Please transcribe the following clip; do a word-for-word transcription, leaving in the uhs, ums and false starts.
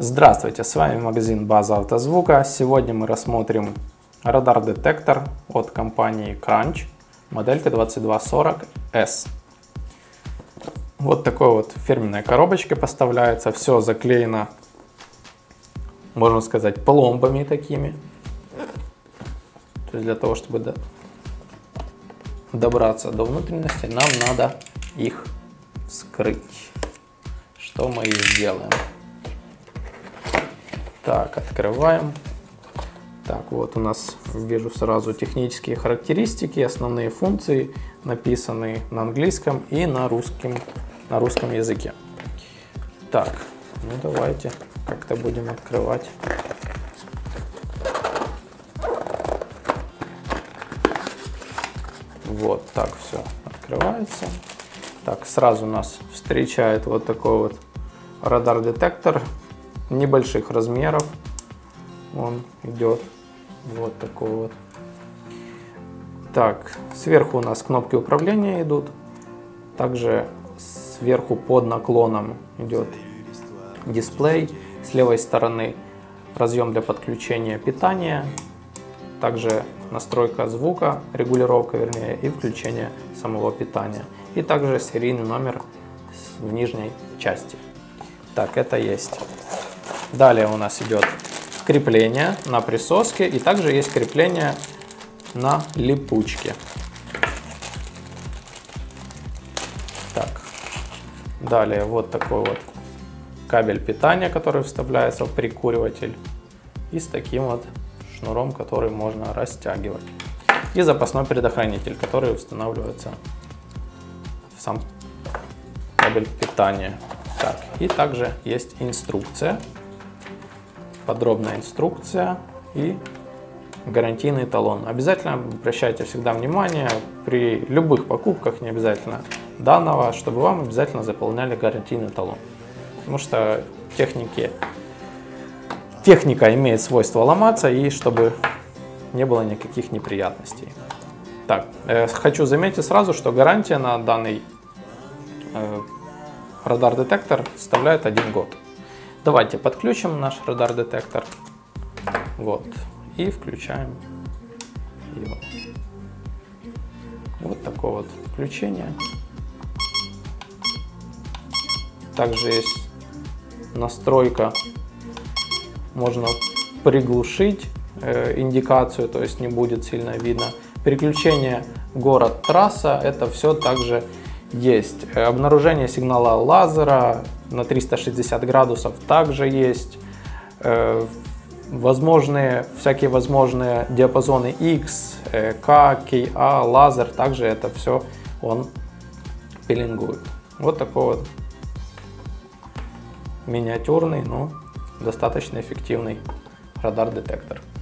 Здравствуйте, с вами магазин База Автозвука. Сегодня мы рассмотрим радар-детектор от компании Crunch, моделька двадцать два сорок эс. Вот такой вот фирменной коробочке поставляется, все заклеено, можно сказать, пломбами такими. То есть для того, чтобы добраться до внутренности, нам надо их вскрыть, что мы и сделаем. Так, открываем. Так, вот у нас, вижу сразу технические характеристики, основные функции написаны на английском и на русском, на русском языке. Так, ну давайте как-то будем открывать. Вот так все открывается. Так, сразу нас встречает вот такой вот радар-детектор небольших размеров. Он идет вот такой вот. Так, сверху у нас кнопки управления идут. Также сверху под наклоном идет дисплей. С левой стороны разъем для подключения питания. Также настройка звука, регулировка вернее, и включение самого питания. И также серийный номер в нижней части. Так, это есть. Далее у нас идет крепление на присоске, и также есть крепление на липучке. Так, далее вот такой вот кабель питания, который вставляется в прикуриватель, и с таким вот шнуром, который можно растягивать. И запасной предохранитель, который устанавливается в сам кабель питания. Так, и также есть инструкция. Подробная инструкция и гарантийный талон. Обязательно обращайте всегда внимание при любых покупках, не обязательно данного, чтобы вам обязательно заполняли гарантийный талон. Потому что техники, техника имеет свойство ломаться, и чтобы не было никаких неприятностей. Так, э, хочу заметить сразу, что гарантия на данный э, радар-детектор составляет один год. Давайте подключим наш радар-детектор. Вот. И включаем его. Вот такое вот включение. Также есть настройка. Можно приглушить э, индикацию, то есть не будет сильно видно. Переключение город-трасса. Это все также есть. Обнаружение сигнала лазера на триста шестьдесят градусов также есть. Э, возможные, всякие возможные диапазоны X, э, K, K A, лазер, также это все он пеленгует. Вот такой вот миниатюрный, но достаточно эффективный радар-детектор.